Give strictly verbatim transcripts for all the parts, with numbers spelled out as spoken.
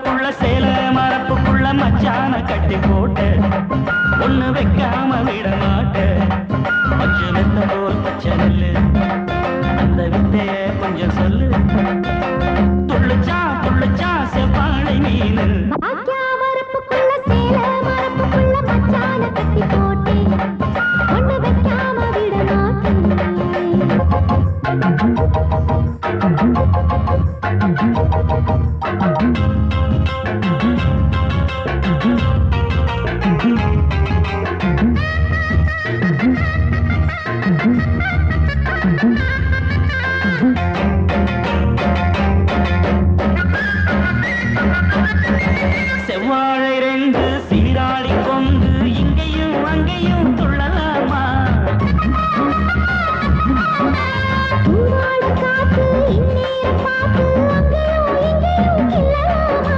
வரப்புக்குள்ள சேல மரப்புக்குள்ள மச்சான கட்டி போட்டு ஒண்ணு வைக்காம விட மாட்டேன். பச்சை வெத்த போல் பச்சை நெல்லு அந்த வித்தைய கொஞ்சம் சொல்லு. துள்ளுச்சா துள்ளுச்சா செவ்வாழை மீனு வரப்புக்குள்ள சேல மரப்புக்குள்ள மச்சான கட்டி போட்டு ஒண்ணு வைக்காம விட மாட்டேன். செவ்வாழை ரெண்டு சீராடி கொண்டு இங்கேயும் அங்கேயும் துள்ளலாமா? காத்து இந்நேர பாத்து அங்கேயும் இங்கேயும் கிள்ளலாமா?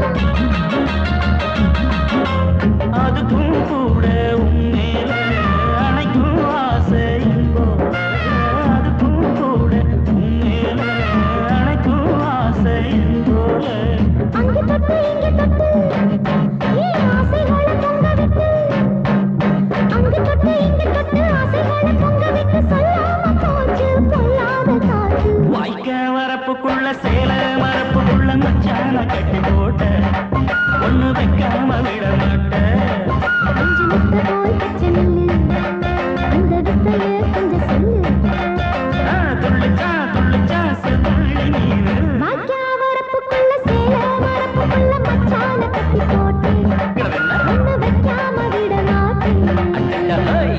அதுக்கும் கூட உண்மையில அணைக்கும் ஆசை போல. அதுக்கும் கூட உண்மையில அணைக்கும் ஆசை போல. அங்கு தொட்டு இங்கு தொட்டு ஏன் ஆசைகளை பொங்க விட்டு, அங்கு தொட்டு இங்கு தொட்டு ஆசைகளை பொங்க விட்டு சொல்லாம போச்சு பொல்லாத காற்று. வாய்க்க வரப்புக்குள்ள சேல மரப்புக்குள்ள மச்சான கட்டி போட்ட ஒண்ணு வைக்காம விட மாட்டேன். அஞ்சு முட்டை போல் பச்சை நெல்லு அந்த வித்தைய கொஞ்சம் சொல்லு. ஆ, துள்ளுச்சா துள்ளுச்சா செவ்வாழை மீனு வாய்க்கா வரப்புக்குள்ள சேல மரப்புக்குள்ள மச்சான கட்டி போட்டு ஒண்ணு வைக்காம விட மாட்டேன். அடடஹோய்.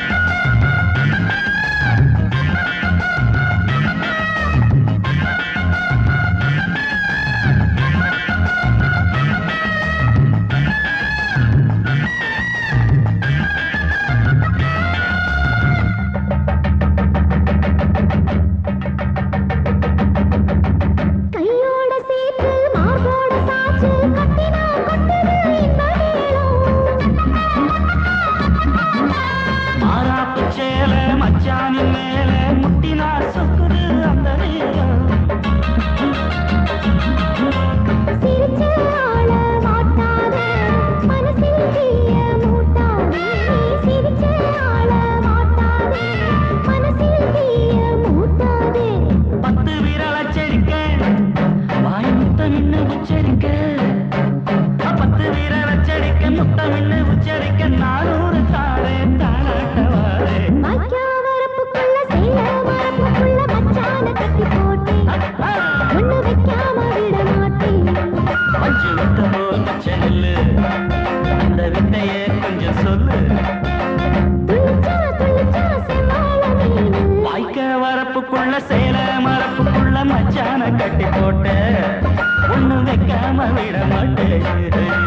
கையோட சேர்த்து மார்போட சாச்சு கட்டினா கொட்டுது இந்த நேரம். மாறாப்பு சேல மச்சானின் மேல முட்டினா சொக்குது அந்த நேரம். சிரிச்ச ஆள மாட்டாதே மனசில் தீய மூட்டாதே. சிரிச்ச ஆள மாட்டாதே மனசில் தீய மூட்டாதே. பத்து விரல் அச்சரிக்க வாய் முத்தம் இன்னும் உச்சரிக்க. பத்து விரல் அச்சரிக்க முத்தம் இன்னும் உச்சரிக்க நானூறு தாரே தானாட்டவாரே. வாய்க்கா வரப்புக்குள்ள சேல மரப்புக்குள்ள மச்சான கட்டி போட்டு ஒண்ணு வைக்காம விட மாட்டேன். பஞ்சு வித்த போல் பச்சை நெல்லு அந்த வித்தைய கொஞ்சம் சொல்லு. துள்ளிச்சா துள்ளிச்சா செவ்வாழை மீனு வாய்க்க வரப்புக்குள்ள சேல மரப்புக்குள்ள மச்சான கட்டி போட்ட ஒண்ணு வைக்காம விட மாட்டேன்.